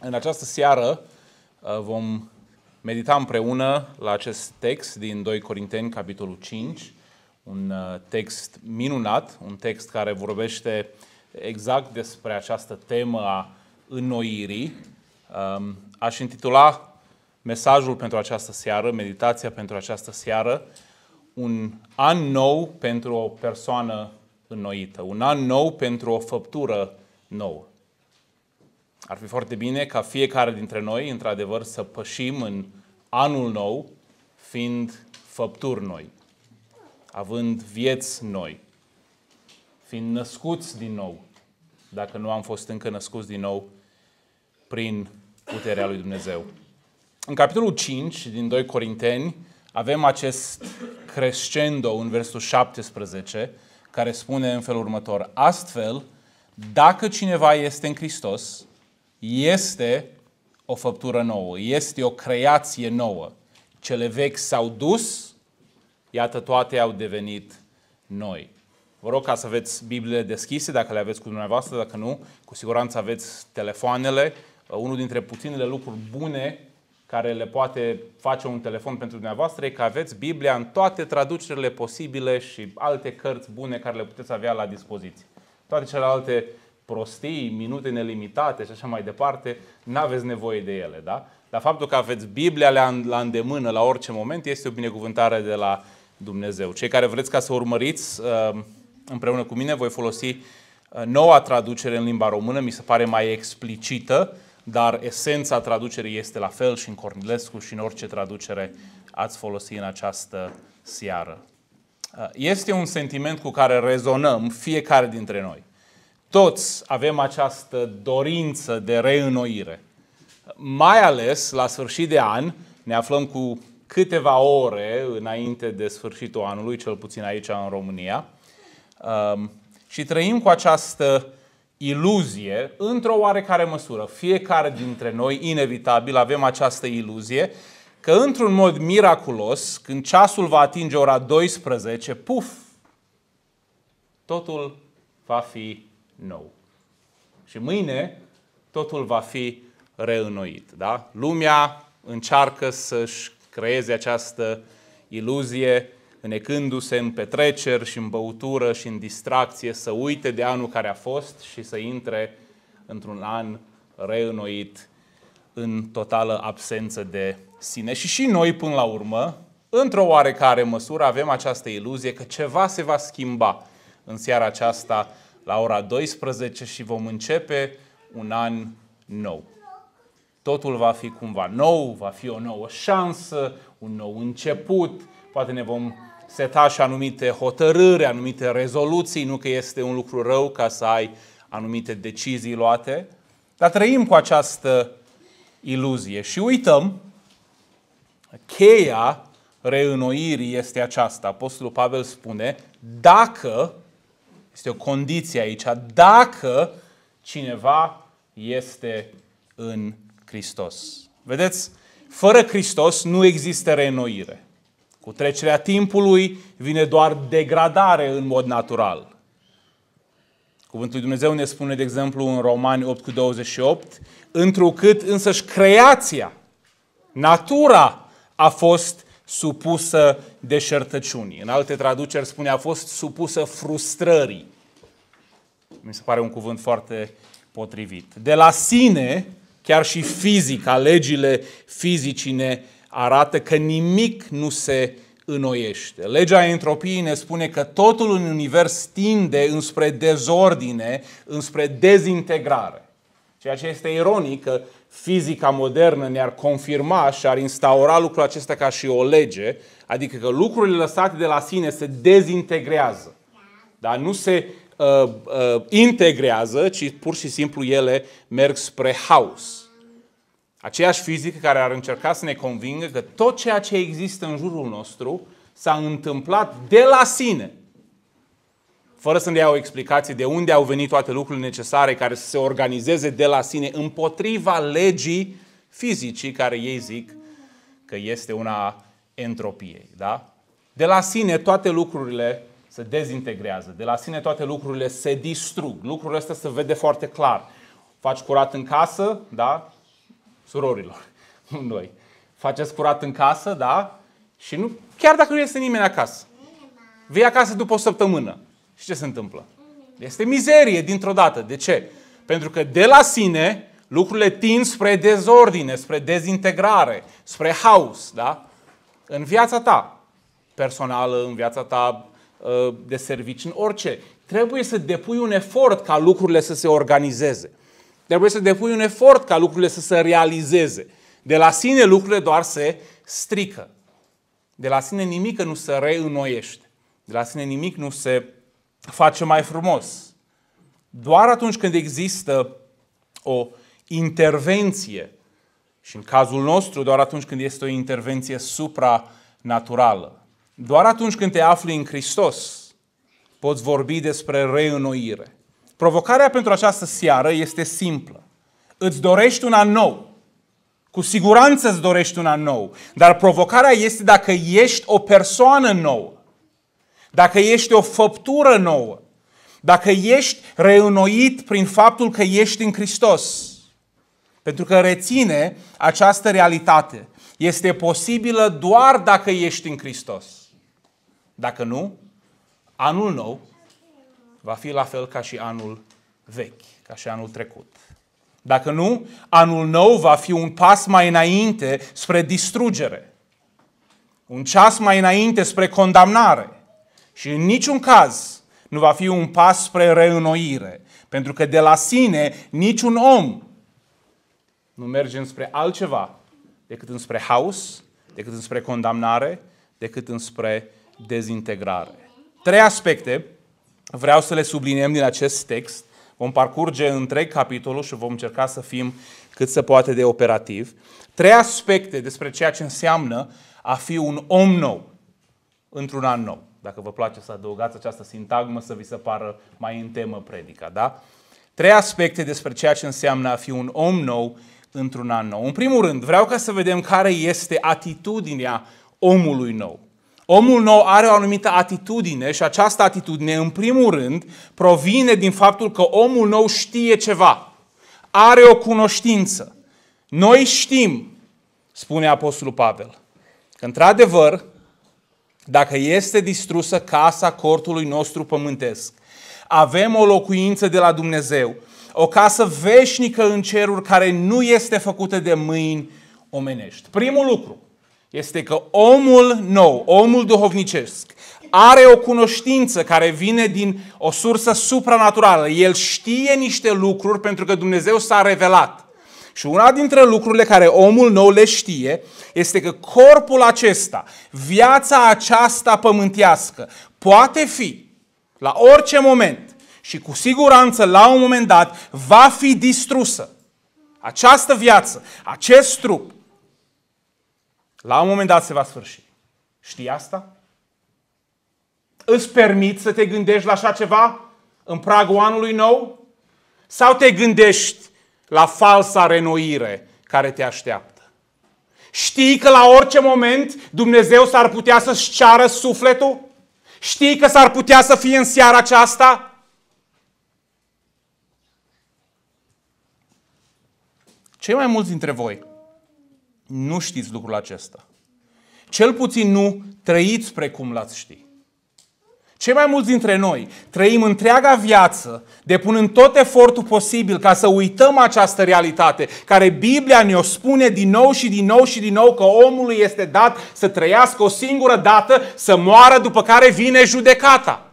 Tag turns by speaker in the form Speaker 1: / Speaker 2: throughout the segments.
Speaker 1: În această seară vom medita împreună la acest text din 2 Corinteni, capitolul 5, un text minunat, un text care vorbește exact despre această temă a înnoirii. Aș intitula mesajul pentru această seară, meditația pentru această seară, un an nou pentru o persoană înnoită, un an nou pentru o făptură nouă. Ar fi foarte bine ca fiecare dintre noi, într-adevăr, să pășim în anul nou, fiind făpturi noi, având vieți noi, fiind născuți din nou, dacă nu am fost încă născuți din nou prin puterea lui Dumnezeu. În capitolul 5 din 2 Corinteni avem acest crescendo în versul 17, care spune în felul următor: astfel, dacă cineva este în Hristos, este o făptură nouă, este o creație nouă. Cele vechi s-au dus, iată, toate au devenit noi. Vă rog ca să aveți Bibliile deschise, dacă le aveți cu dumneavoastră, dacă nu, cu siguranță aveți telefoanele. Unul dintre puținele lucruri bune care le poate face un telefon pentru dumneavoastră e că aveți Biblia în toate traducerile posibile și alte cărți bune care le puteți avea la dispoziție. Toate celelalte prostii, minute nelimitate și așa mai departe, n-aveți nevoie de ele, da? Dar faptul că aveți Biblia la îndemână la orice moment este o binecuvântare de la Dumnezeu. Cei care vreți ca să urmăriți împreună cu mine, voi folosi noua traducere în limba română, mi se pare mai explicită, dar esența traducerii este la fel și în Cornilescu și în orice traducere ați folosi în această seară. Este un sentiment cu care rezonăm fiecare dintre noi. Toți avem această dorință de reînnoire. Mai ales la sfârșit de an, ne aflăm cu câteva ore înainte de sfârșitul anului, cel puțin aici în România, și trăim cu această iluzie, într-o oarecare măsură. Fiecare dintre noi, inevitabil, avem această iluzie că, într-un mod miraculos, când ceasul va atinge ora 12, puf, totul va fi nou. Și mâine totul va fi reînnoit. Da? Lumea încearcă să-și creeze această iluzie, înecându-se în petreceri și în băutură și în distracție, să uite de anul care a fost și să intre într-un an reînnoit în totală absență de sine. Și noi, până la urmă, într-o oarecare măsură, avem această iluzie că ceva se va schimba în seara aceasta la ora 12 și vom începe un an nou. Totul va fi cumva nou, va fi o nouă șansă, un nou început, poate ne vom seta și anumite hotărâri, anumite rezoluții, nu că este un lucru rău ca să ai anumite decizii luate, dar trăim cu această iluzie și uităm, cheia reînnoirii este aceasta. Apostolul Pavel spune, dacă, este o condiție aici, dacă cineva este în Hristos. Vedeți, fără Hristos nu există reînnoire. Cu trecerea timpului vine doar degradare în mod natural. Cuvântul lui Dumnezeu ne spune, de exemplu, în Romani 8:28, întrucât însăși creația, natura a fost supusă deșertăciunii. În alte traduceri spune, a fost supusă frustrării. Mi se pare un cuvânt foarte potrivit. De la sine, chiar și fizica, legile fizicii ne arată că nimic nu se înnoiește. Legea entropiei ne spune că totul în univers tinde înspre dezordine, înspre dezintegrare. Ceea ce este ironic că fizica modernă ne-ar confirma și ar instaura lucrul acesta ca și o lege, adică că lucrurile lăsate de la sine se dezintegrează. Dar nu se integrează, ci pur și simplu ele merg spre haos. Aceeași fizică care ar încerca să ne convingă că tot ceea ce există în jurul nostru s-a întâmplat de la sine, fără să ne dea o explicație de unde au venit toate lucrurile necesare care să se organizeze de la sine împotriva legii fizicii care ei zic că este una entropiei. Da? De la sine toate lucrurile se dezintegrează, de la sine toate lucrurile se distrug. Lucrurile astea se vede foarte clar. Faci curat în casă, da? surorilor, nu noi. Faceți curat în casă, da? Și nu, chiar dacă nu este nimeni acasă. Vii acasă după o săptămână. Și ce se întâmplă? Este mizerie dintr-o dată. De ce? Pentru că de la sine lucrurile tind spre dezordine, spre dezintegrare, spre haos, da? În viața ta personală, în viața ta de serviciu, în orice. Trebuie să depui un efort ca lucrurile să se organizeze. Trebuie să depui un efort ca lucrurile să se realizeze. De la sine lucrurile doar se strică. De la sine nimic nu se reînnoiește. De la sine nimic nu se face mai frumos. Doar atunci când există o intervenție, și în cazul nostru doar atunci când este o intervenție supranaturală, doar atunci când te afli în Hristos, poți vorbi despre reînnoire. Provocarea pentru această seară este simplă. Îți dorești un an nou. Cu siguranță îți dorești un an nou. Dar provocarea este dacă ești o persoană nouă. Dacă ești o făptură nouă. Dacă ești reînnoit prin faptul că ești în Hristos. Pentru că reține această realitate. Este posibilă doar dacă ești în Hristos. Dacă nu, anul nou va fi la fel ca și anul vechi, ca și anul trecut. Dacă nu, anul nou va fi un pas mai înainte spre distrugere. Un ceas mai înainte spre condamnare. Și în niciun caz nu va fi un pas spre reînnoire. Pentru că de la sine niciun om nu merge înspre altceva decât înspre haos, decât înspre condamnare, decât înspre dezintegrare. 3 aspecte vreau să le subliniem din acest text. Vom parcurge întreg capitolul și vom încerca să fim cât se poate de operativ. 3 aspecte despre ceea ce înseamnă a fi un om nou într-un an nou. Dacă vă place să adăugați această sintagmă să vi se pară mai în temă predica, da? 3 aspecte despre ceea ce înseamnă a fi un om nou într-un an nou. În primul rând, vreau ca să vedem care este atitudinea omului nou. Omul nou are o anumită atitudine și această atitudine, în primul rând, provine din faptul că omul nou știe ceva. Are o cunoștință. Noi știm, spune Apostolul Pavel, că într-adevăr, dacă este distrusă casa cortului nostru pământesc, avem o locuință de la Dumnezeu, o casă veșnică în ceruri care nu este făcută de mâini omenești. Primul lucru este că omul nou, omul duhovnicesc, are o cunoștință care vine din o sursă supranaturală. El știe niște lucruri pentru că Dumnezeu s-a revelat. Și una dintre lucrurile care omul nou le știe este că corpul acesta, viața aceasta pământească, poate fi la orice moment și cu siguranță la un moment dat va fi distrusă. Această viață, acest trup, la un moment dat se va sfârși. Știi asta? Îți permiți să te gândești la așa ceva în pragul anului nou? Sau te gândești la falsa renoire care te așteaptă? Știi că la orice moment Dumnezeu s-ar putea să-și ceară sufletul? Știi că s-ar putea să fie în seara aceasta? Cei mai mulți dintre voi nu știți lucrul acesta. Cel puțin nu trăiți precum l-ați ști. Cei mai mulți dintre noi trăim întreaga viață depunând tot efortul posibil ca să uităm această realitate, care Biblia ne-o spune din nou și din nou și din nou că omului este dat să trăiască o singură dată, să moară, după care vine judecata.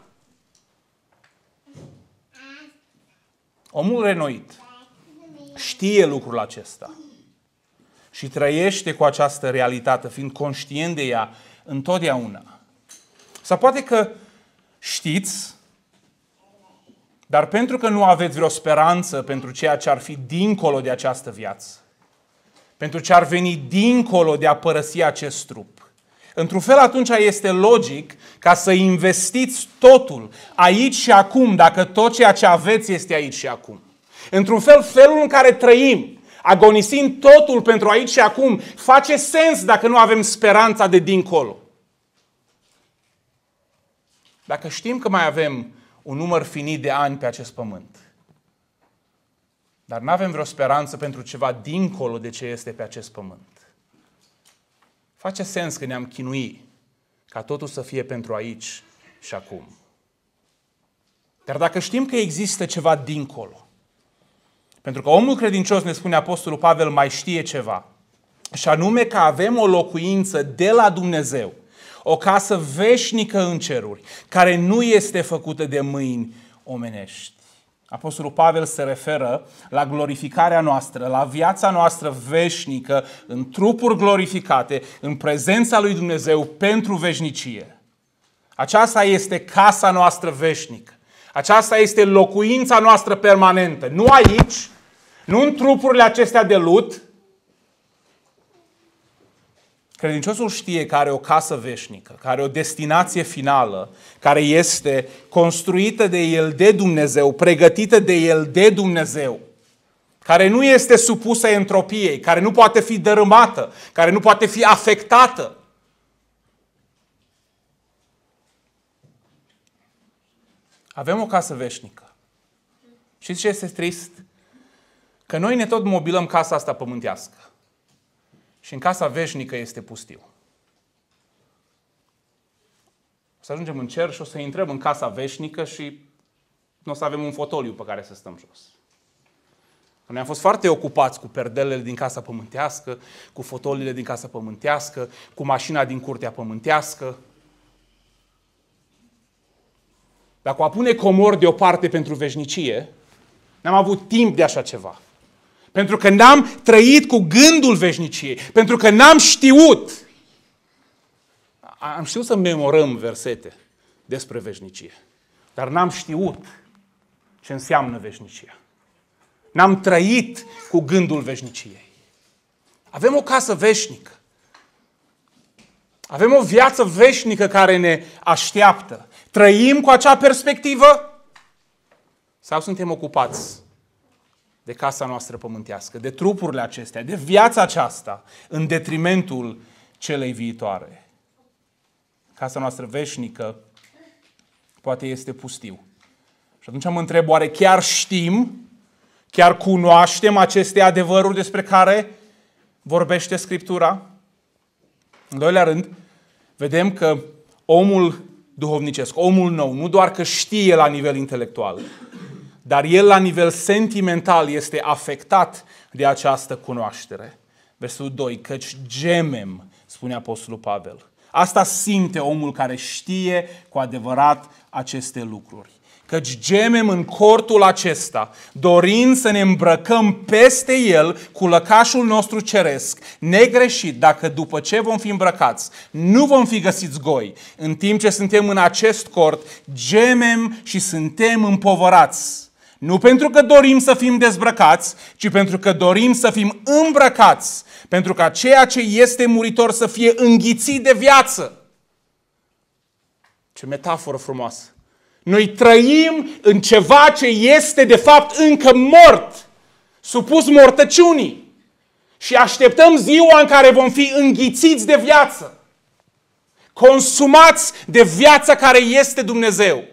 Speaker 1: Omul renoit știe lucrul acesta și trăiește cu această realitate, fiind conștient de ea întotdeauna. Sau poate că știți, dar pentru că nu aveți vreo speranță pentru ceea ce ar fi dincolo de această viață, pentru ce ar veni dincolo de a părăsi acest trup, într-un fel atunci este logic ca să investiți totul aici și acum, dacă tot ceea ce aveți este aici și acum. Într-un fel, felul în care trăim, agonisind totul pentru aici și acum, face sens dacă nu avem speranța de dincolo. Dacă știm că mai avem un număr finit de ani pe acest pământ, Dar nu avem vreo speranță pentru ceva dincolo de ce este pe acest pământ. Face sens că ne-am chinuit ca totul să fie pentru aici și acum. Dar dacă știm că există ceva dincolo, pentru că omul credincios, ne spune Apostolul Pavel, mai știe ceva, și anume că avem o locuință de la Dumnezeu, o casă veșnică în ceruri, care nu este făcută de mâini omenești. Apostolul Pavel se referă la glorificarea noastră, la viața noastră veșnică, în trupuri glorificate, în prezența lui Dumnezeu pentru veșnicie. Aceasta este casa noastră veșnică. Aceasta este locuința noastră permanentă. Nu aici, nu în trupurile acestea de lut. Credinciosul știe că are o casă veșnică, că are o destinație finală, care este construită de el de Dumnezeu, pregătită de el de Dumnezeu, care nu este supusă entropiei, care nu poate fi dărâmată, care nu poate fi afectată. Avem o casă veșnică. Știți ce este trist? Că noi ne tot mobilăm casa asta pământească. Și în casa veșnică este pustiu. O să ajungem în cer și o să intrăm în casa veșnică și nu o să avem un fotoliu pe care să stăm jos. Noi am fost foarte ocupați cu perdelele din casa pământească, cu fotoliile din casa pământească, cu mașina din curtea pământească. Dacă o a pune comori deoparte pentru veșnicie, n-am avut timp de așa ceva. Pentru că n-am trăit cu gândul veșniciei. Pentru că n-am știut. Am știut să memorăm versete despre veșnicie. Dar n-am știut ce înseamnă veșnicia. N-am trăit cu gândul veșniciei. Avem o casă veșnică. Avem o viață veșnică care ne așteaptă. Trăim cu acea perspectivă? Sau suntem ocupați de casa noastră pământească, de trupurile acestea, de viața aceasta, în detrimentul celei viitoare? Casa noastră veșnică poate este pustiu. Și atunci mă întreb, oare chiar știm, chiar cunoaștem aceste adevăruri despre care vorbește Scriptura? În doilea rând, vedem că omul duhovnicesc, omul nou, nu doar că știe la nivel intelectual, dar el la nivel sentimental este afectat de această cunoaștere. Versetul 2, căci gemem, spune Apostolul Pavel. Asta simte omul care știe cu adevărat aceste lucruri. Căci gemem în cortul acesta, dorind să ne îmbrăcăm peste el cu lăcașul nostru ceresc, negreșit, dacă după ce vom fi îmbrăcați, nu vom fi găsiți goi. În timp ce suntem în acest cort, gemem și suntem împovărați. Nu pentru că dorim să fim dezbrăcați, ci pentru că dorim să fim îmbrăcați, pentru ca ceea ce este muritor să fie înghițit de viață. Ce metaforă frumoasă! Noi trăim în ceva ce este de fapt încă mort, supus mortăciunii, și așteptăm ziua în care vom fi înghițiți de viață, consumați de viața care este Dumnezeu.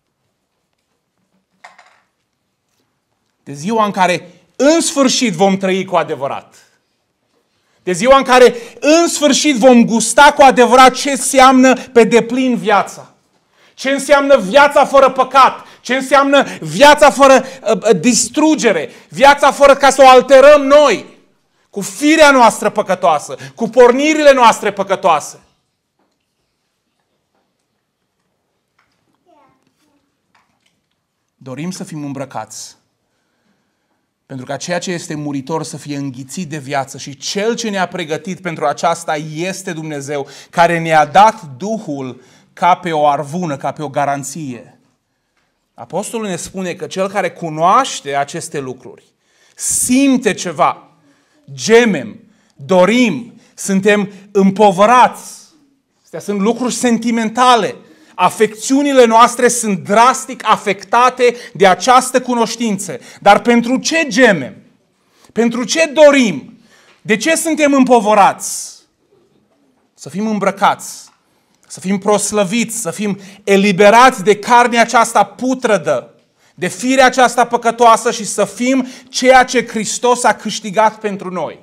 Speaker 1: De ziua în care în sfârșit vom trăi cu adevărat. De ziua în care în sfârșit vom gusta cu adevărat ce înseamnă pe deplin viața. Ce înseamnă viața fără păcat. Ce înseamnă viața fără distrugere. Viața fără ca să o alterăm noi. Cu firea noastră păcătoasă. Cu pornirile noastre păcătoase. Dorim să fim îmbrăcați. Pentru ca ceea ce este muritor să fie înghițit de viață, și Cel ce ne-a pregătit pentru aceasta este Dumnezeu, care ne-a dat Duhul ca pe o arvună, ca pe o garanție. Apostolul ne spune că cel care cunoaște aceste lucruri, simte ceva, gemem, dorim, suntem împovărați. Astea sunt lucruri sentimentale. Afecțiunile noastre sunt drastic afectate de această cunoștință. Dar pentru ce gemem? Pentru ce dorim? De ce suntem împovărați? Să fim îmbrăcați, să fim proslăviți, să fim eliberați de carnea aceasta putrădă, de firea aceasta păcătoasă și să fim ceea ce Hristos a câștigat pentru noi.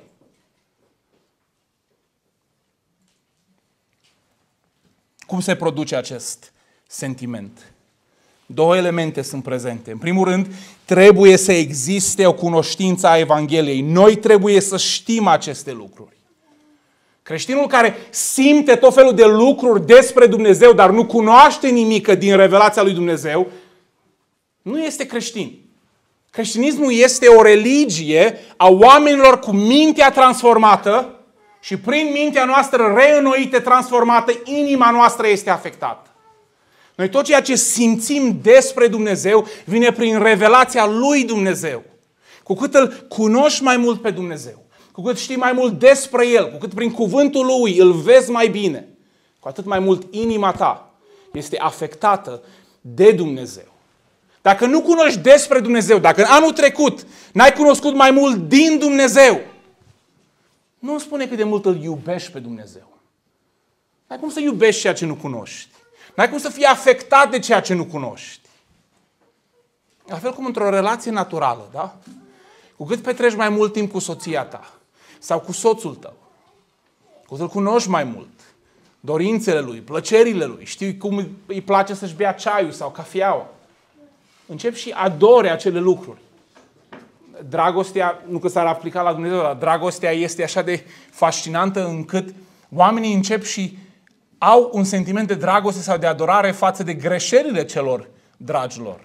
Speaker 1: Cum se produce acest sentiment? Două elemente sunt prezente. În primul rând, trebuie să existe o cunoștință a Evangheliei. Noi trebuie să știm aceste lucruri. Creștinul care simte tot felul de lucruri despre Dumnezeu, dar nu cunoaște nimic din revelația lui Dumnezeu, nu este creștin. Creștinismul este o religie a oamenilor cu mintea transformată și prin mintea noastră reînnoită, transformată, inima noastră este afectată. Noi tot ceea ce simțim despre Dumnezeu vine prin revelația lui Dumnezeu. Cu cât îl cunoști mai mult pe Dumnezeu, cu cât știi mai mult despre El, cu cât prin cuvântul Lui îl vezi mai bine, cu atât mai mult inima ta este afectată de Dumnezeu. Dacă nu cunoști despre Dumnezeu, dacă anul trecut n-ai cunoscut mai mult din Dumnezeu, nu îmi spune cât de mult îl iubești pe Dumnezeu. N-ai cum să iubești ceea ce nu cunoști. N-ai cum să fii afectat de ceea ce nu cunoști. La fel cum într-o relație naturală, da? Cu cât petreci mai mult timp cu soția ta sau cu soțul tău, cu cât îl cunoști mai mult, dorințele lui, plăcerile lui, știi cum îi place să-și bea ceaiul sau cafeaua, începi și adori acele lucruri. Dragostea, nu că s-ar aplica la Dumnezeu, dar dragostea este așa de fascinantă încât oamenii încep și au un sentiment de dragoste sau de adorare față de greșelile celor dragilor.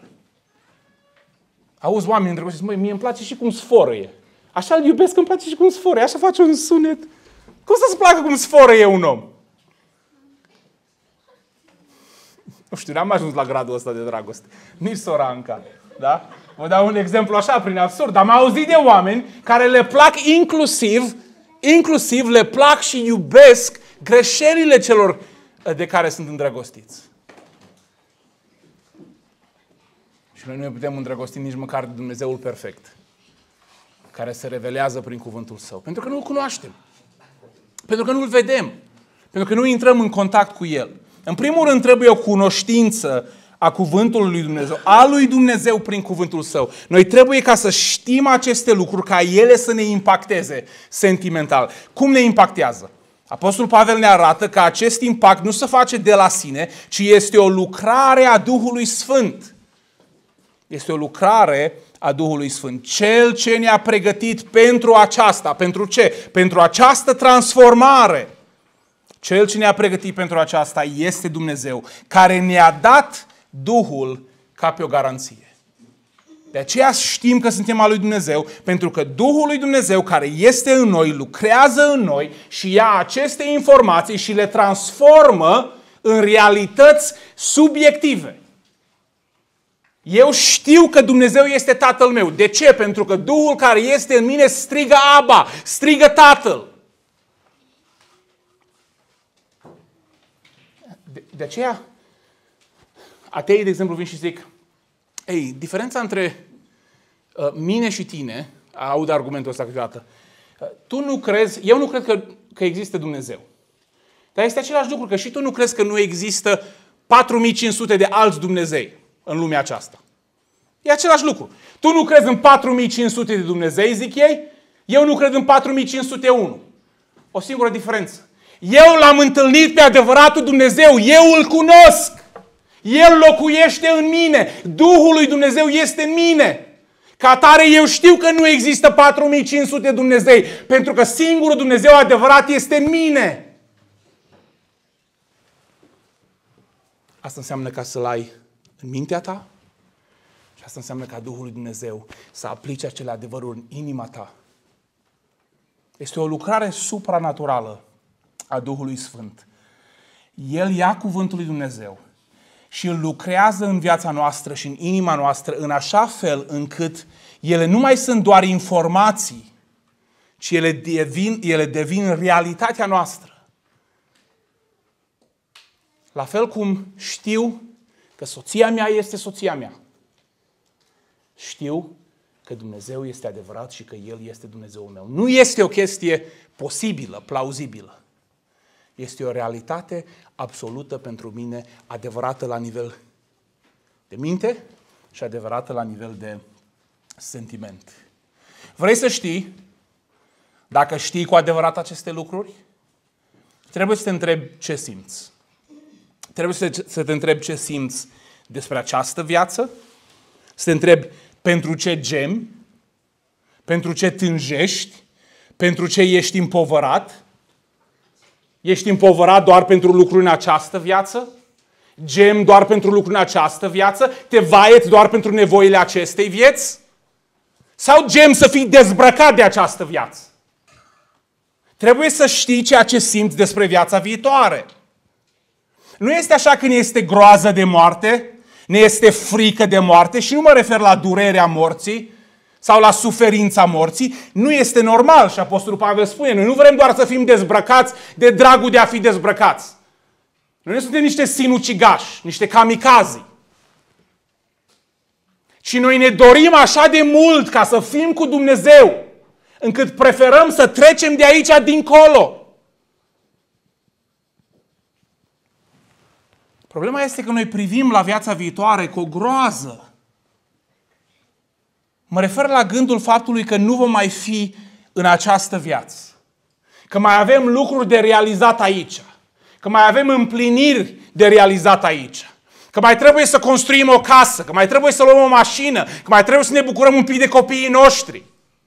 Speaker 1: Auzi oamenii îndrăgostiți, măi, mie îmi place și cum sforăie. Așa îl iubesc că îmi place și cum sforăie. Așa face un sunet. Cum să-ți placă cum sforăie un om? Nu știu, n-am ajuns la gradul ăsta de dragoste. Nici sora Anca. Da? Vă dau un exemplu așa, prin absurd. Am auzit de oameni care le plac inclusiv le plac și iubesc greșelile celor de care sunt îndrăgostiți. Și noi nu ne putem îndrăgosti nici măcar de Dumnezeul perfect, care se revelează prin cuvântul Său. Pentru că nu-L cunoaștem. Pentru că nu-L vedem. Pentru că nu intrăm în contact cu El. În primul rând trebuie o cunoștință a cuvântului lui Dumnezeu, a lui Dumnezeu prin cuvântul Său. Noi trebuie ca să știm aceste lucruri, ca ele să ne impacteze sentimental. Cum ne impactează? Apostolul Pavel ne arată că acest impact nu se face de la sine, ci este o lucrare a Duhului Sfânt. Este o lucrare a Duhului Sfânt. Cel ce ne-a pregătit pentru aceasta. Pentru ce? Pentru această transformare. Cel ce ne-a pregătit pentru aceasta este Dumnezeu, care ne-a dat Duhul ca pe o garanție. De aceea știm că suntem al lui Dumnezeu, pentru că Duhul lui Dumnezeu care este în noi, lucrează în noi și ia aceste informații și le transformă în realități subiective. Eu știu că Dumnezeu este Tatăl meu. De ce? Pentru că Duhul care este în mine strigă Abba, strigă Tatăl. De aceea, ateii, de exemplu, vin și zic, ei, diferența între mine și tine, aud argumentul ăsta câteodată, tu nu crezi, eu nu cred că există Dumnezeu. Dar este același lucru, că și tu nu crezi că nu există 4500 de alți Dumnezei în lumea aceasta. E același lucru. Tu nu crezi în 4500 de Dumnezei, zic ei, eu nu cred în 4501. O singură diferență. Eu l-am întâlnit pe adevăratul Dumnezeu, eu îl cunosc. El locuiește în mine, Duhul lui Dumnezeu este în mine. Ca atare eu știu că nu există 4500 de Dumnezei, pentru că singurul Dumnezeu adevărat este în mine. Asta înseamnă ca să-L ai în mintea ta și asta înseamnă ca Duhul lui Dumnezeu să aplice acele adevăruri în inima ta. Este o lucrare supranaturală a Duhului Sfânt. El ia cuvântul lui Dumnezeu și îl lucrează în viața noastră și în inima noastră în așa fel încât ele nu mai sunt doar informații, ci ele devin realitatea noastră. La fel cum știu că soția mea este soția mea. Știu că Dumnezeu este adevărat și că El este Dumnezeul meu. Nu este o chestie posibilă, plauzibilă. Este o realitate absolută pentru mine, adevărată la nivel de minte și adevărată la nivel de sentiment. Vrei să știi dacă știi cu adevărat aceste lucruri? Trebuie să te întrebi ce simți. Trebuie să te întrebi ce simți despre această viață, să te întrebi pentru ce gemi, pentru ce tânjești, pentru ce ești împovărat. Ești împovărat doar pentru lucruri în această viață? Gemi doar pentru lucruri în această viață? Te vaieți doar pentru nevoile acestei vieți? Sau gemi să fii dezbrăcat de această viață? Trebuie să știi ceea ce simți despre viața viitoare. Nu este așa că ne este groază de moarte, ne este frică de moarte și nu mă refer la durerea morții sau la suferința morții. Nu este normal și Apostolul Pavel spune, noi nu vrem doar să fim dezbrăcați de dragul de a fi dezbrăcați. Noi nu suntem niște sinucigași, niște kamikazi. Și noi ne dorim așa de mult ca să fim cu Dumnezeu, încât preferăm să trecem de aici dincolo. Problema este că noi privim la viața viitoare cu o groază. Mă refer la gândul faptului că nu vom mai fi în această viață. Că mai avem lucruri de realizat aici. Că mai avem împliniri de realizat aici. Că mai trebuie să construim o casă. Că mai trebuie să luăm o mașină. Că mai trebuie să ne bucurăm un pic de copiii noștri.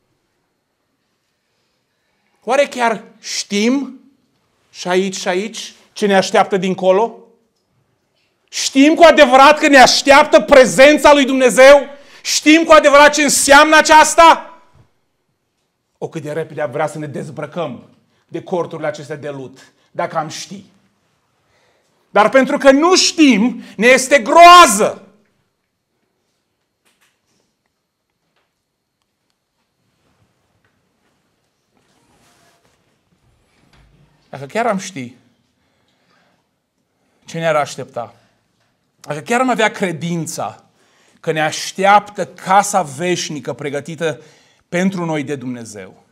Speaker 1: Oare chiar știm și aici ce ne așteaptă dincolo? Știm cu adevărat că ne așteaptă prezența lui Dumnezeu? Știm cu adevărat ce înseamnă aceasta? O, cât de repede vrea să ne dezbrăcăm de corturile acestea de lut, dacă am ști. Dar pentru că nu știm, ne este groază. Dacă chiar am ști ce ne-ar aștepta, dacă chiar am avea credința că ne așteaptă casa veșnică pregătită pentru noi de Dumnezeu,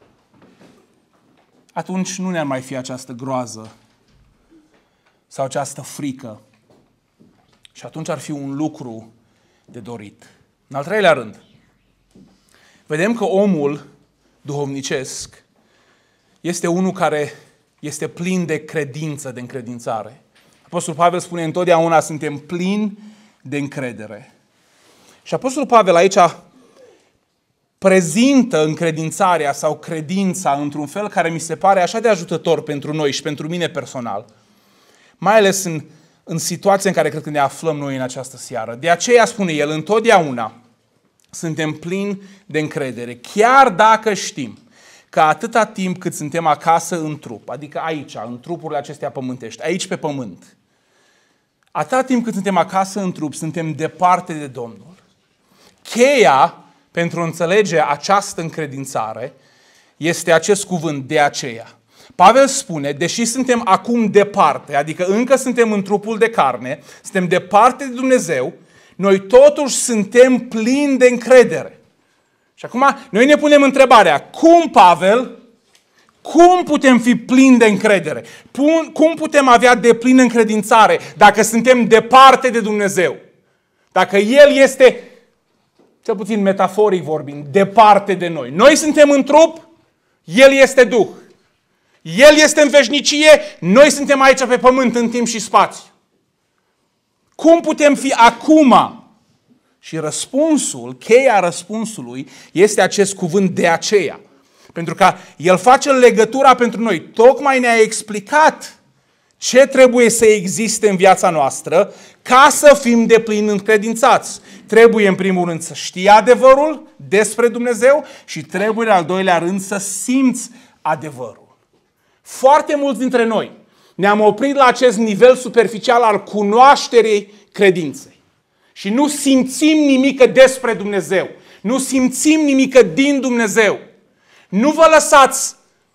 Speaker 1: atunci nu ne-ar mai fi această groază sau această frică. Și atunci ar fi un lucru de dorit. În al treilea rând, vedem că omul duhovnicesc este unul care este plin de credință, de încredințare. Apostolul Pavel spune întotdeauna suntem plini de încredere. Și Apostolul Pavel aici prezintă încredințarea sau credința într-un fel care mi se pare așa de ajutător pentru noi și pentru mine personal. Mai ales în situația în care cred că ne aflăm noi în această seară. De aceea spune el, întotdeauna suntem plini de încredere, chiar dacă știm că atâta timp cât suntem acasă în trup, adică aici, în trupurile acestea pământești, aici pe pământ, atâta timp cât suntem acasă în trup, suntem departe de Domnul. Cheia pentru a înțelege această încredințare este acest cuvânt, de aceea. Pavel spune, deși suntem acum departe, adică încă suntem în trupul de carne, suntem departe de Dumnezeu, noi totuși suntem plini de încredere. Și acum noi ne punem întrebarea, cum, Pavel, cum putem fi plini de încredere? Cum putem avea deplină încredințare dacă suntem departe de Dumnezeu? Dacă El este, cel puțin metaforic vorbind, departe de noi. Noi suntem în trup, El este Duh. El este în veșnicie, noi suntem aici pe pământ în timp și spațiu. Cum putem fi acum? Și răspunsul, cheia răspunsului este acest cuvânt, de aceea. Pentru că El face legătura pentru noi. Tocmai ne-a explicat ce trebuie să existe în viața noastră ca să fim deplin încredințați. Trebuie în primul rând să știi adevărul despre Dumnezeu și trebuie în al doilea rând să simți adevărul. Foarte mulți dintre noi ne-am oprit la acest nivel superficial al cunoașterii credinței. Și nu simțim nimic despre Dumnezeu. Nu simțim nimic din Dumnezeu. Nu vă lăsați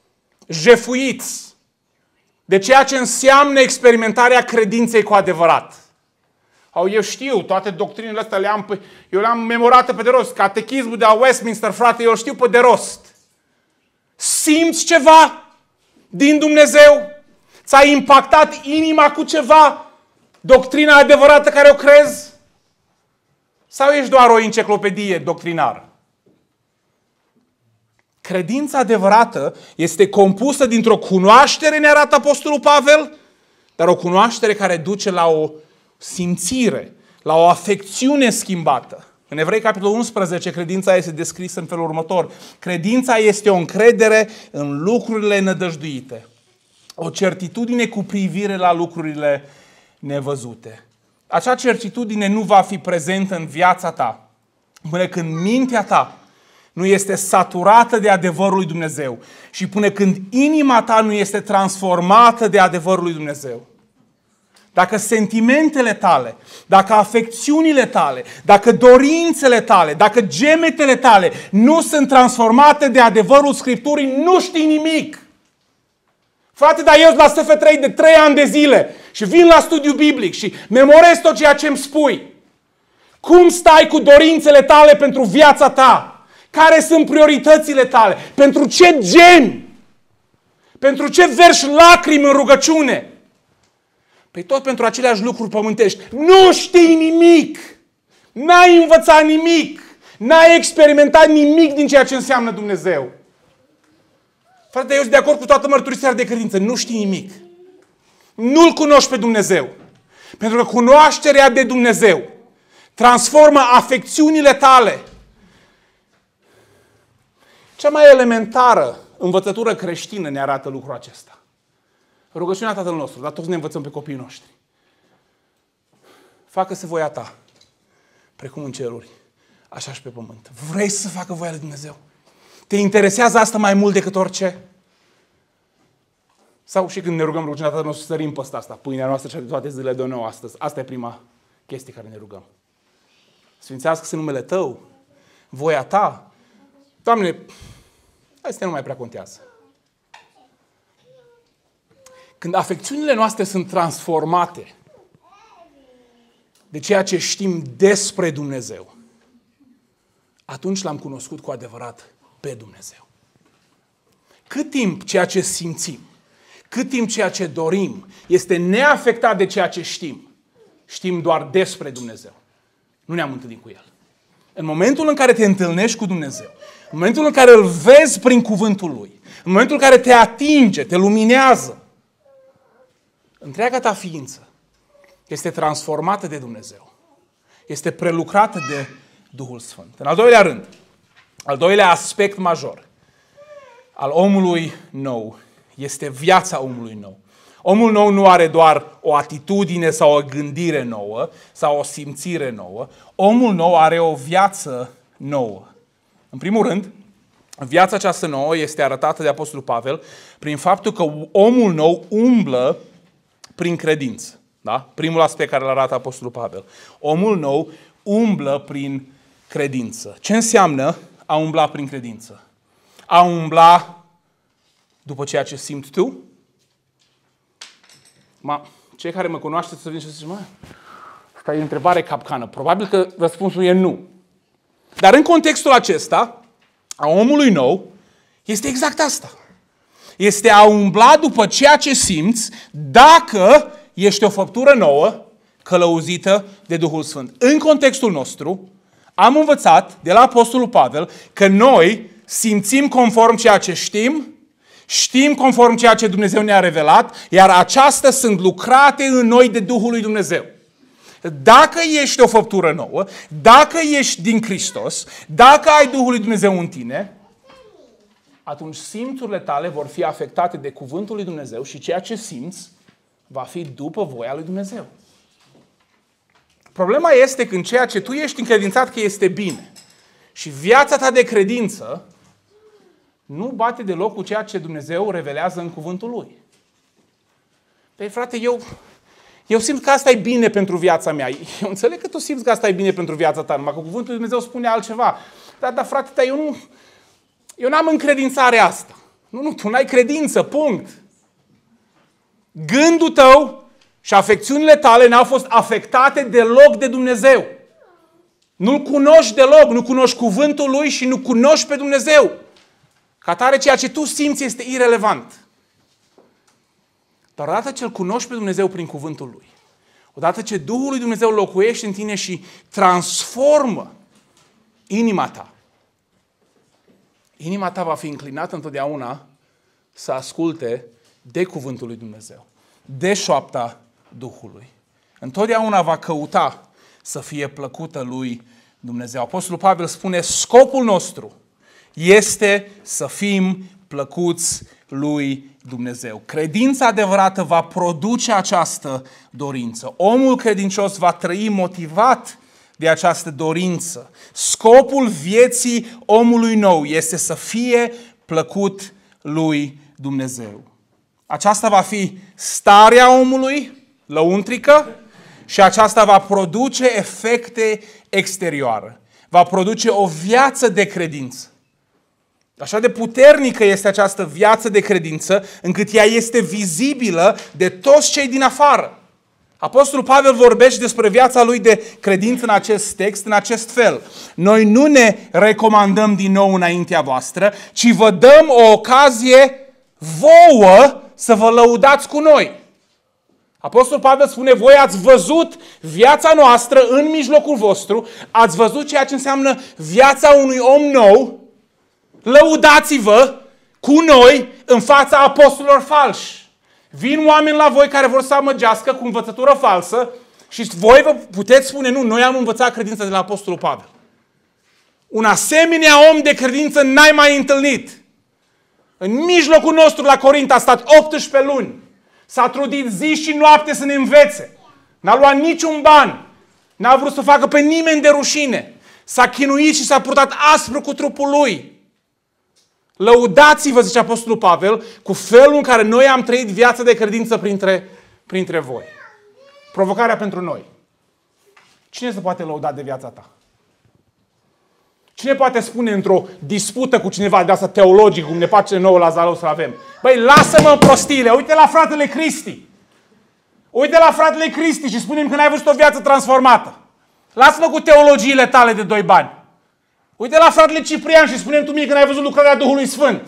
Speaker 1: jefuiți de ceea ce înseamnă experimentarea credinței cu adevărat. Eu știu, toate doctrinele astea eu le-am memorate pe de rost. Catechismul de la Westminster, frate, eu știu pe de rost. Simți ceva din Dumnezeu? Ți-a impactat inima cu ceva? Doctrina adevărată care o crezi? Sau ești doar o enciclopedie doctrinară? Credința adevărată este compusă dintr-o cunoaștere, ne arată Apostolul Pavel, dar o cunoaștere care duce la o simțire, la o afecțiune schimbată. În Evrei, capitolul 11, credința este descrisă în felul următor. Credința este o încredere în lucrurile nădăjduite. O certitudine cu privire la lucrurile nevăzute. Acea certitudine nu va fi prezentă în viața ta până când mintea ta nu este saturată de adevărul lui Dumnezeu și până când inima ta nu este transformată de adevărul lui Dumnezeu. Dacă sentimentele tale, dacă afecțiunile tale, dacă dorințele tale, dacă gemetele tale nu sunt transformate de adevărul Scripturii, nu știi nimic. Frate, dar eu la SF3 de 3 ani de zile și vin la studiu biblic și memorez tot ceea ce îmi spui. Cum stai cu dorințele tale pentru viața ta? Care sunt prioritățile tale? Pentru ce geni? Pentru ce verși lacrimi în rugăciune? Păi tot pentru aceleași lucruri pământești. Nu știi nimic! N-ai învățat nimic! N-ai experimentat nimic din ceea ce înseamnă Dumnezeu. Frate, eu sunt de acord cu toată mărturisirea de credință. Nu știi nimic. Nu-L cunoști pe Dumnezeu. Pentru că cunoașterea de Dumnezeu transformă afecțiunile tale. Cea mai elementară învățătură creștină ne arată lucrul acesta. Rugăciunea Tatăl nostru, dar toți ne învățăm pe copiii noștri. Facă-se voia ta, precum în ceruri, așa și pe pământ. Vrei să facă voia lui Dumnezeu? Te interesează asta mai mult decât orice? Sau și când ne rugăm rugăciunea Tatăl nostru, sărim pe asta. Pâinea noastră și de toate zilele de nou astăzi. Asta e prima chestie care ne rugăm. Sfințească-se numele Tău, voia Ta. Doamne, astea nu mai prea contează. Când afecțiunile noastre sunt transformate de ceea ce știm despre Dumnezeu, atunci L-am cunoscut cu adevărat pe Dumnezeu. Cât timp ceea ce simțim, cât timp ceea ce dorim este neafectat de ceea ce știm doar despre Dumnezeu, nu ne-am întâlnit cu El. În momentul în care te întâlnești cu Dumnezeu, în momentul în care îl vezi prin cuvântul Lui, în momentul în care te atinge, te luminează, întreaga ta ființă este transformată de Dumnezeu. Este prelucrată de Duhul Sfânt. În al doilea rând, al doilea aspect major al omului nou este viața omului nou. Omul nou nu are doar o atitudine sau o gândire nouă sau o simțire nouă. Omul nou are o viață nouă. În primul rând, viața aceasta nouă este arătată de Apostolul Pavel prin faptul că omul nou umblă prin credință. Da? Primul aspect care îl arată Apostolul Pavel. Omul nou umblă prin credință. Ce înseamnă a umbla prin credință? A umbla după ceea ce simți tu? Cei care mă cunoaște să vin și să zic, asta e o întrebare capcană. Probabil că răspunsul e nu. Dar în contextul acesta, a omului nou, este exact asta. Este a umbla după ceea ce simți dacă ești o făptură nouă, călăuzită de Duhul Sfânt. În contextul nostru, am învățat de la Apostolul Pavel că noi simțim conform ceea ce știm conform ceea ce Dumnezeu ne-a revelat, iar acestea sunt lucrate în noi de Duhul lui Dumnezeu. Dacă ești o făptură nouă, dacă ești din Hristos, dacă ai Duhul lui Dumnezeu în tine, atunci simțurile tale vor fi afectate de cuvântul lui Dumnezeu și ceea ce simți va fi după voia lui Dumnezeu. Problema este când ceea ce tu ești încredințat că este bine și viața ta de credință nu bate deloc cu ceea ce Dumnezeu revelează în cuvântul Lui. Păi frate, eu simt că asta e bine pentru viața mea. Eu înțeleg că tu simți că asta e bine pentru viața ta, numai că cuvântul lui Dumnezeu spune altceva. Dar frate, eu n-am încredințare asta. Nu, tu n-ai credință, punct. Gândul tău și afecțiunile tale n-au fost afectate deloc de Dumnezeu. Nu-L cunoști deloc, nu cunoști cuvântul Lui și nu cunoști pe Dumnezeu. Ca atare, ceea ce tu simți este irelevant. Dar odată ce îl cunoști pe Dumnezeu prin cuvântul Lui,
Speaker 2: Odată ce Duhul lui Dumnezeu locuiește în tine și transformă inima ta, inima ta va fi înclinată întotdeauna să asculte de cuvântul lui Dumnezeu, de șoapta Duhului. Întotdeauna va căuta să fie plăcută lui Dumnezeu. Apostolul Pavel spune, scopul nostru este să fim plăcuți lui Dumnezeu. Credința adevărată va produce această dorință. Omul credincios va trăi motivat de această dorință. Scopul vieții omului nou este să fie plăcut lui Dumnezeu. Aceasta va fi starea omului lăuntrică și aceasta va produce efecte exterioare. Va produce o viață de credință. Așa de puternică este această viață de credință, încât ea este vizibilă de toți cei din afară. Apostolul Pavel vorbește despre viața lui de credință în acest text, în acest fel. Noi nu ne recomandăm din nou înaintea voastră, ci vă dăm o ocazie vouă să vă lăudați cu noi. Apostolul Pavel spune, voi ați văzut viața noastră în mijlocul vostru, ați văzut ceea ce înseamnă viața unui om nou, lăudați-vă cu noi în fața apostolilor falși. Vin oameni la voi care vor să amăgească cu învățătură falsă și voi vă puteți spune, nu, noi am învățat credința de la apostolul Pavel. Un asemenea om de credință n-ai mai întâlnit. În mijlocul nostru la Corint a stat 18 luni. S-a trudit zi și noapte să ne învețe. N-a luat niciun ban. N-a vrut să facă pe nimeni de rușine. S-a chinuit și s-a purtat aspru cu trupul lui. Lăudați-vă, zice Apostolul Pavel, cu felul în care noi am trăit viața de credință printre voi. Provocarea pentru noi. Cine se poate lăuda de viața ta? Cine poate spune într-o dispută cu cineva de asta teologic, cum ne face nouă la Zalău să avem? Băi, lasă-mă în prostile, uite la fratele Cristi. Uite la fratele Cristi și spune-mi că n-ai văzut o viață transformată. Lasă-mă cu teologiile tale de 2 bani. Uite la fratele Ciprian și spune-mi tu mie că n-ai văzut lucrarea Duhului Sfânt.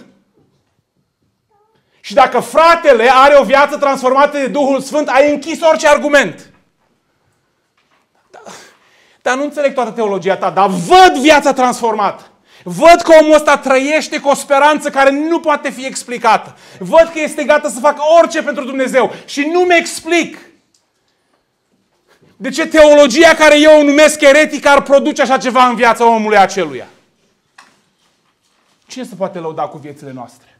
Speaker 2: Și dacă fratele are o viață transformată de Duhul Sfânt, ai închis orice argument. Dar nu înțeleg toată teologia ta, dar văd viața transformată. Văd că omul ăsta trăiește cu o speranță care nu poate fi explicată. Văd că este gata să facă orice pentru Dumnezeu și nu-mi explic de ce teologia care eu o numesc eretică ar produce așa ceva în viața omului aceluia. Cine se poate lăuda cu viețile noastre?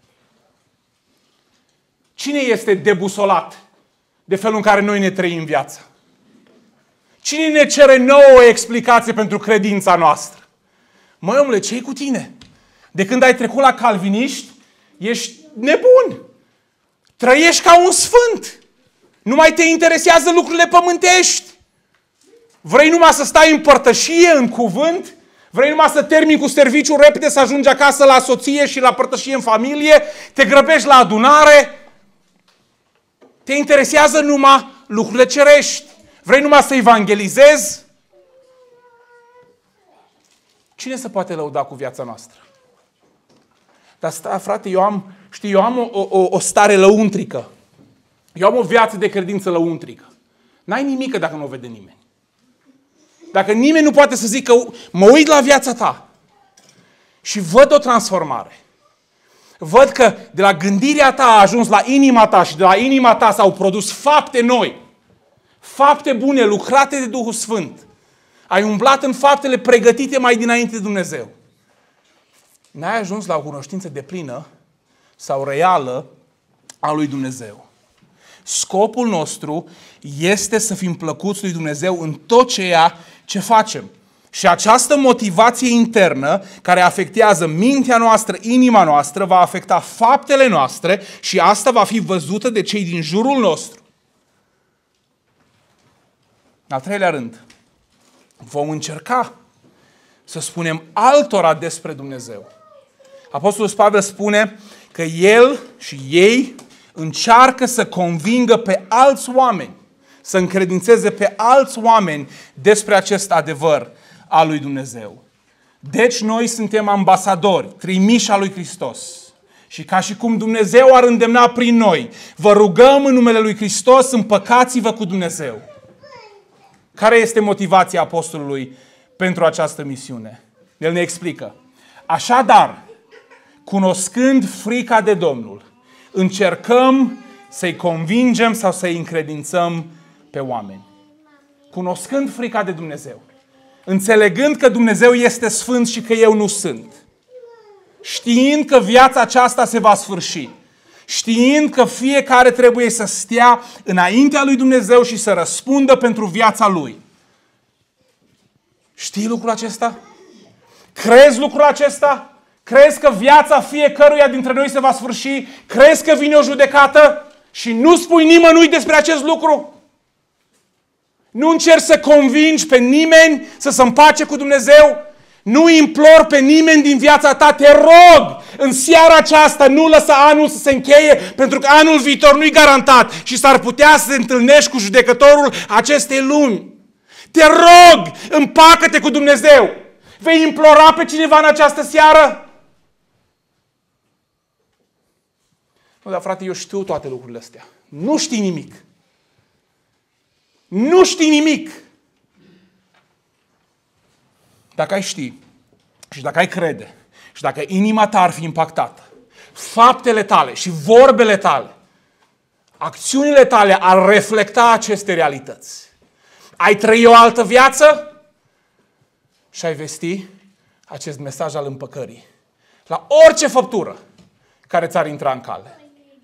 Speaker 2: Cine este debusolat de felul în care noi ne trăim viața? Cine ne cere nouă o explicație pentru credința noastră? Măi, omule, ce-i cu tine? De când ai trecut la calviniști, ești nebun. Trăiești ca un sfânt. Nu mai te interesează lucrurile pământești. Vrei numai să stai în părtășie, în cuvânt? Vrei numai să termini cu serviciul repede, să ajungi acasă la soție și la părtășie în familie? Te grăbești la adunare? Te interesează numai lucrurile cerești? Vrei numai să evangelizezi? Cine se poate lăuda cu viața noastră? Dar frate, eu am o stare lăuntrică. Eu am o viață de credință lăuntrică. N-ai nimic dacă nu o vede nimeni. Dacă nimeni nu poate să zică, mă uit la viața ta și văd o transformare. Văd că de la gândirea ta a ajuns la inima ta și de la inima ta s-au produs fapte noi. Fapte bune, lucrate de Duhul Sfânt. Ai umblat în faptele pregătite mai dinainte de Dumnezeu. N-ai ajuns la o cunoștință deplină sau reală a lui Dumnezeu. Scopul nostru este să fim plăcuți lui Dumnezeu în tot ceea ce facem. Și această motivație internă care afectează mintea noastră, inima noastră, va afecta faptele noastre și asta va fi văzută de cei din jurul nostru. În al treilea rând, vom încerca să spunem altora despre Dumnezeu. Apostolul Pavel spune că el și ei încearcă să convingă pe alți oameni, să încredințeze pe alți oameni despre acest adevăr al lui Dumnezeu. Deci noi suntem ambasadori, trimiși al lui Hristos. Și ca și cum Dumnezeu ar îndemna prin noi, vă rugăm în numele lui Hristos, împăcați-vă cu Dumnezeu. Care este motivația apostolului pentru această misiune? El ne explică. Așadar, cunoscând frica de Domnul, încercăm să-i convingem sau să-i încredințăm pe oameni. Cunoscând frica de Dumnezeu, înțelegând că Dumnezeu este sfânt și că eu nu sunt, știind că viața aceasta se va sfârși, știind că fiecare trebuie să stea înaintea lui Dumnezeu și să răspundă pentru viața lui. Știi lucrul acesta? Crezi lucrul acesta? Crezi că viața fiecăruia dintre noi se va sfârși? Crezi că vine o judecată? Și nu spui nimănui despre acest lucru? Nu încerci să convingi pe nimeni să se împace cu Dumnezeu? Nu implor pe nimeni din viața ta? Te rog, în seara aceasta nu lăsa anul să se încheie, pentru că anul viitor nu-i garantat și s-ar putea să te întâlnești cu judecătorul acestei lumi. Te rog, împacă-te cu Dumnezeu. Vei implora pe cineva în această seară? Nu, dar frate, eu știu toate lucrurile astea. Nu știi nimic. Nu știi nimic. Dacă ai ști și dacă ai crede și dacă inima ta ar fi impactată, faptele tale și vorbele tale, acțiunile tale ar reflecta aceste realități. Ai trăi o altă viață și ai vesti acest mesaj al împăcării la orice făptură care ți-ar intra în cale.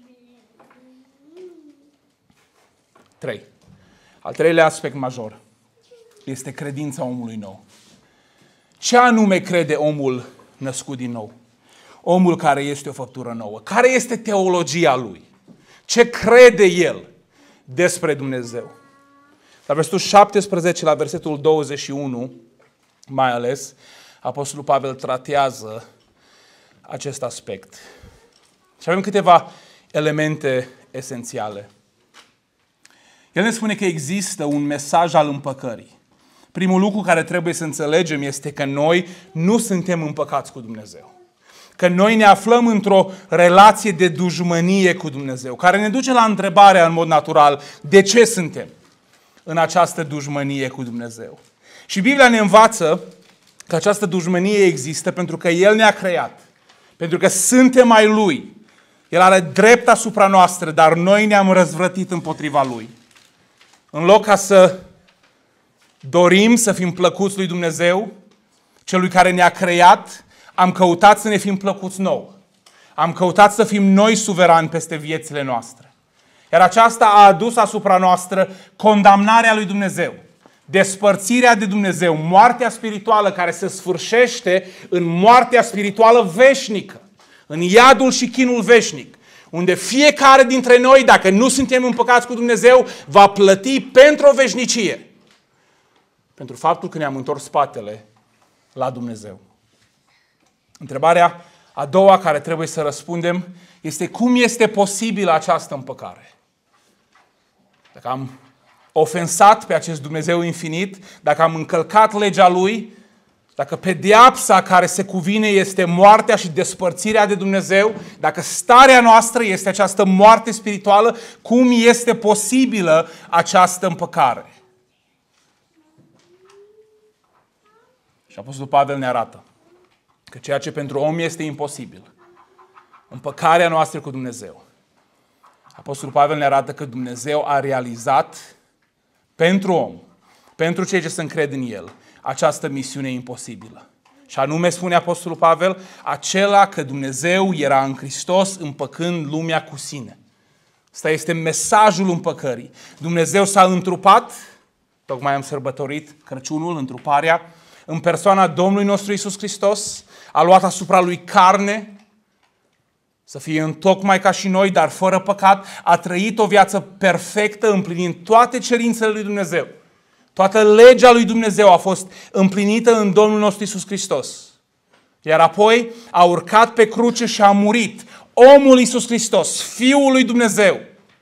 Speaker 2: 3. Al treilea aspect major este credința omului nou. Ce anume crede omul născut din nou? Omul care este o făptură nouă. Care este teologia lui? Ce crede el despre Dumnezeu? La versetul 17, la versetul 21, mai ales, Apostolul Pavel tratează acest aspect. Și avem câteva elemente esențiale. El ne spune că există un mesaj al împăcării. Primul lucru care trebuie să înțelegem este că noi nu suntem împăcați cu Dumnezeu. Că noi ne aflăm într-o relație de dușmănie cu Dumnezeu, care ne duce la întrebarea în mod natural, de ce suntem în această dușmănie cu Dumnezeu? Și Biblia ne învață că această dușmănie există pentru că El ne-a creat, pentru că suntem ai Lui. El are drept asupra noastră, dar noi ne-am răzvrătit împotriva Lui. În loc ca să dorim să fim plăcuți lui Dumnezeu, celui care ne-a creat, am căutat să ne fim plăcuți nouă. Am căutat să fim noi suverani peste viețile noastre. Iar aceasta a adus asupra noastră condamnarea lui Dumnezeu, despărțirea de Dumnezeu, moartea spirituală care se sfârșește în moartea spirituală veșnică, în iadul și chinul veșnic, unde fiecare dintre noi, dacă nu suntem împăcați cu Dumnezeu, va plăti pentru o veșnicie. Pentru faptul că ne-am întors spatele la Dumnezeu. Întrebarea a doua care trebuie să răspundem este cum este posibilă această împăcare? Dacă am ofensat pe acest Dumnezeu infinit, dacă am încălcat legea Lui, dacă pedeapsa care se cuvine este moartea și despărțirea de Dumnezeu, dacă starea noastră este această moarte spirituală, cum este posibilă această împăcare? Și Apostolul Pavel ne arată că ceea ce pentru om este imposibil, împăcarea noastră cu Dumnezeu, Apostolul Pavel ne arată că Dumnezeu a realizat pentru om, pentru cei ce se încred în El, această misiune imposibilă. Și anume, spune Apostolul Pavel, acela că Dumnezeu era în Hristos împăcând lumea cu sine. Ăsta este mesajul împăcării. Dumnezeu s-a întrupat, tocmai am sărbătorit Crăciunul, întruparea, în persoana Domnului nostru Iisus Hristos, a luat asupra Lui carne, să fie întocmai ca și noi, dar fără păcat, a trăit o viață perfectă, împlinind toate cerințele lui Dumnezeu. Toată legea lui Dumnezeu a fost împlinită în Domnul nostru Iisus Hristos. Iar apoi a urcat pe cruce și a murit. Omul Iisus Hristos, Fiul lui Dumnezeu.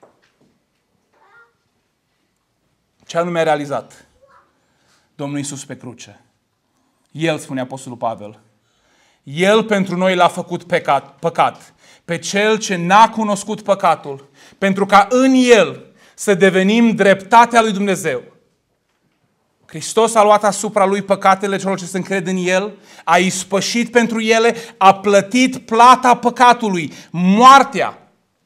Speaker 2: Ce anume a realizat Domnul Iisus pe cruce? El, spune Apostolul Pavel, El pentru noi l-a făcut păcat, pe Cel ce n-a cunoscut păcatul, pentru ca în El să devenim dreptatea lui Dumnezeu. Hristos a luat asupra lui păcatele celor ce se încred în El, a ispășit pentru ele, a plătit plata păcatului, moartea.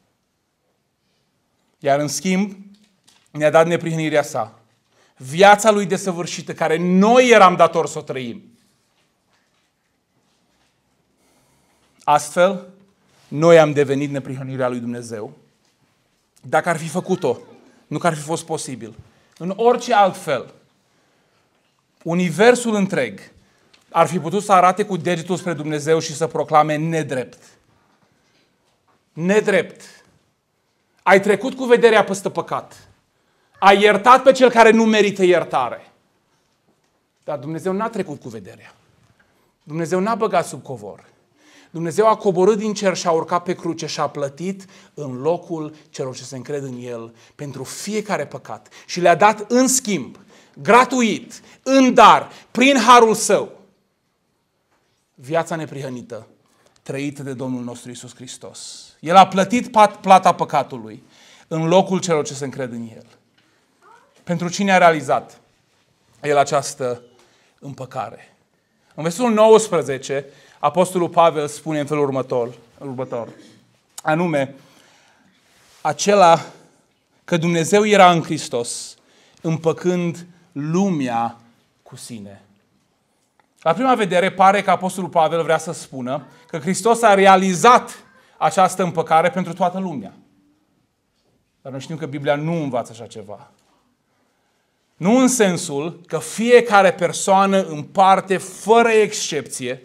Speaker 2: Iar în schimb, ne-a dat neprihănirea sa, viața lui desăvârșită, care noi eram datori să o trăim. Astfel, noi am devenit neprihănirea lui Dumnezeu. Dacă ar fi făcut-o, nu că ar fi fost posibil. În orice alt fel, universul întreg ar fi putut să arate cu degetul spre Dumnezeu și să proclame nedrept. Nedrept. Ai trecut cu vederea peste păcat. Ai iertat pe cel care nu merită iertare. Dar Dumnezeu n-a trecut cu vederea. Dumnezeu n-a băgat sub covor. Dumnezeu a coborât din cer și a urcat pe cruce și a plătit în locul celor ce se încred în El pentru fiecare păcat. Și le-a dat în schimb, gratuit, în dar, prin harul Său, viața neprihănită trăită de Domnul nostru Iisus Hristos. El a plătit plata păcatului în locul celor ce se încred în El. Pentru cine a realizat El această împăcare? În versetul 19, Apostolul Pavel spune în felul următor, anume, acela că Dumnezeu era în Hristos, împăcând lumea cu sine. La prima vedere pare că Apostolul Pavel vrea să spună că Hristos a realizat această împăcare pentru toată lumea. Dar noi știm că Biblia nu învață așa ceva. Nu în sensul că fiecare persoană în parte, fără excepție,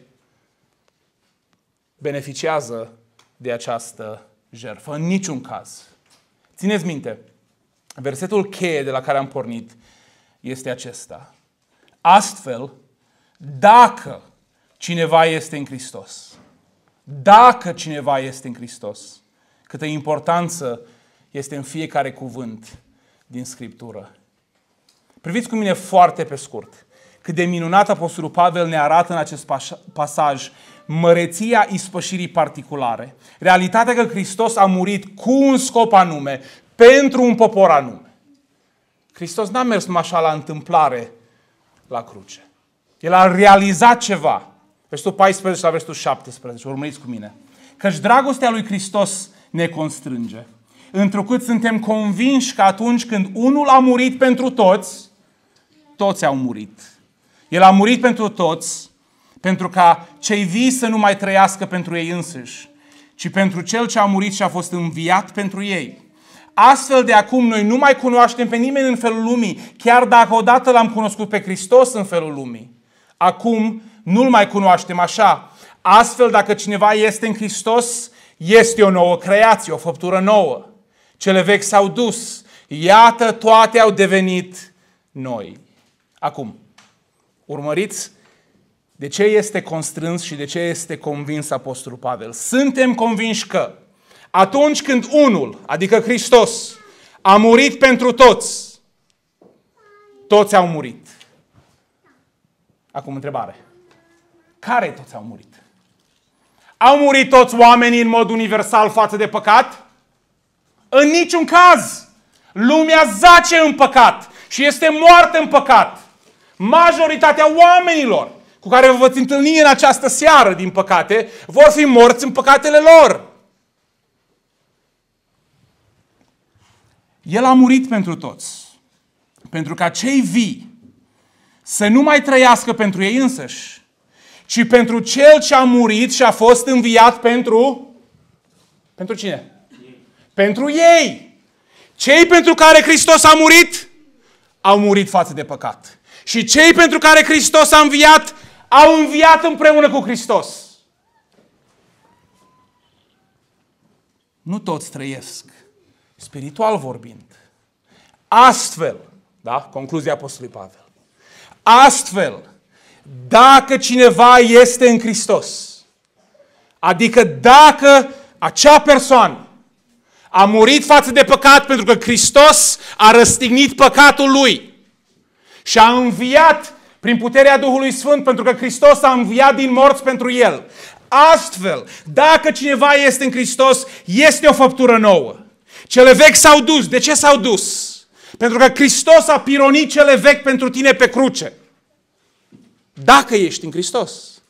Speaker 2: beneficiază de această jertfă. În niciun caz. Țineți minte, versetul cheie de la care am pornit este acesta. Astfel, dacă cineva este în Hristos, câtă importanță este în fiecare cuvânt din Scriptură. Priviți cu mine foarte pe scurt cât de minunat Apostolul Pavel ne arată în acest pasaj măreția ispășirii particulare. Realitatea că Hristos a murit cu un scop anume, pentru un popor anume. Hristos n-a mers numai așa la întâmplare la cruce. El a realizat ceva. Versetul 14 la versetul 17. Urmăriți cu mine. Căci dragostea lui Hristos ne constrânge. Întrucât suntem convinși că atunci când unul a murit pentru toți, toți au murit. El a murit pentru toți, pentru ca cei vii să nu mai trăiască pentru ei înșiși, ci pentru Cel ce a murit și a fost înviat pentru ei. Astfel de acum noi nu mai cunoaștem pe nimeni în felul lumii, chiar dacă odată l-am cunoscut pe Hristos în felul lumii. Acum nu-L mai cunoaștem așa. Astfel, dacă cineva este în Hristos, este o nouă creație, o făptură nouă. Cele vechi s-au dus. Iată, toate au devenit noi. Acum, urmăriți de ce este constrâns și de ce este convins Apostolul Pavel. Suntem convinși că atunci când unul, adică Hristos, a murit pentru toți, toți au murit. Acum întrebare. Care toți au murit? Au murit toți oamenii în mod universal față de păcat? În niciun caz. Lumea zace în păcat și este moartă în păcat. Majoritatea oamenilor cu care vă veți întâlni în această seară, din păcate, vor fi morți în păcatele lor. El a murit pentru toți, pentru ca cei vii să nu mai trăiască pentru ei însăși, ci pentru Cel ce a murit și a fost înviat pentru... Pentru cine? Pentru ei. Cei pentru care Hristos a murit, au murit față de păcat. Și cei pentru care Hristos a înviat, au înviat împreună cu Hristos. Nu toți trăiesc, spiritual vorbind. Astfel, da? Concluzia Apostolului Pavel. Astfel, dacă cineva este în Hristos, adică dacă acea persoană a murit față de păcat pentru că Hristos a răstignit păcatul lui și a înviat prin puterea Duhului Sfânt pentru că Hristos a înviat din morți pentru el. Astfel, dacă cineva este în Hristos, este o făptură nouă. Cele vechi s-au dus. De ce s-au dus? Pentru că Hristos a pironit cele vechi pentru tine pe cruce. Dacă ești în Hristos.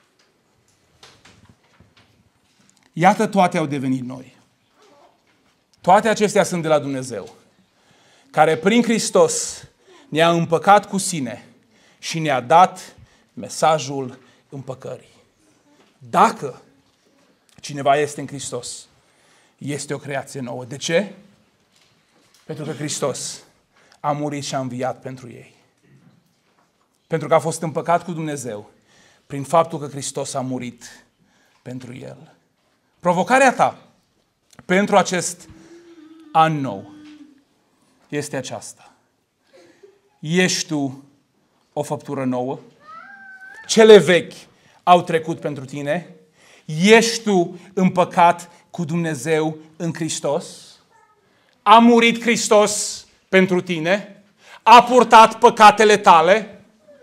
Speaker 2: Iată, toate au devenit noi. Toate acestea sunt de la Dumnezeu, care prin Hristos ne-a împăcat cu sine și ne-a dat mesajul împăcării. Dacă cineva este în Hristos, este o creație nouă. De ce? Pentru că Hristos a murit și a înviat pentru ei. Pentru că a fost împăcat cu Dumnezeu prin faptul că Hristos a murit pentru el. Provocarea ta pentru acest an nou este aceasta. Ești tu o făptură nouă? Cele vechi au trecut pentru tine? Ești tu împăcat cu Dumnezeu în Hristos? A murit Hristos pentru tine? A purtat păcatele tale?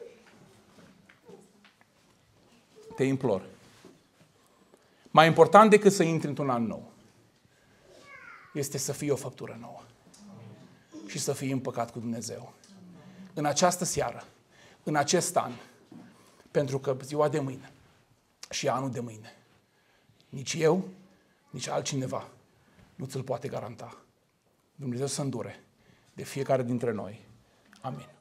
Speaker 2: Te implor. Mai important decât să intri într-un an nou este să fii o făptură nouă și să fii împăcat cu Dumnezeu. În această seară, în acest an, pentru că ziua de mâine și anul de mâine, nici eu, nici altcineva nu ți-l poate garanta. Dumnezeu să îndure de fiecare dintre noi. Amin.